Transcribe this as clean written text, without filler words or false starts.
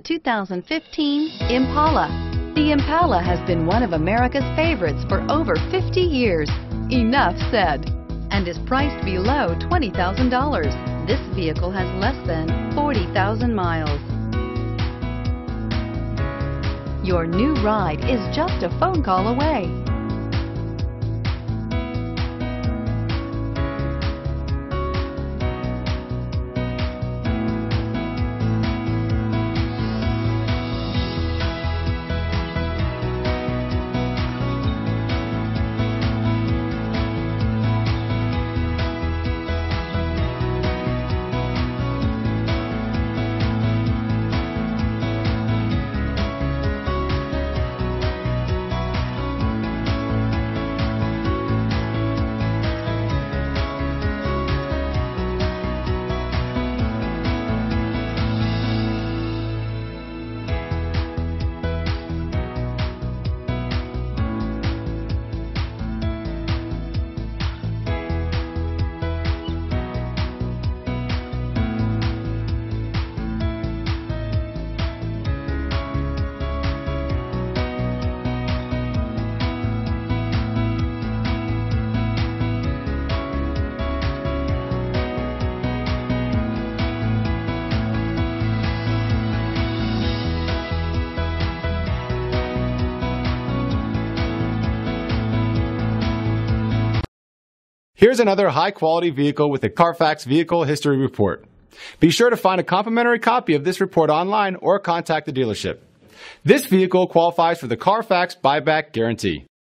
2015 Impala. The Impala has been one of America's favorites for over 50 years. Enough said. And is priced below $20,000. This vehicle has less than 40,000 miles. Your new ride is just a phone call away. Here's another high-quality vehicle with a Carfax Vehicle History Report. Be sure to find a complimentary copy of this report online or contact the dealership. This vehicle qualifies for the Carfax Buyback Guarantee.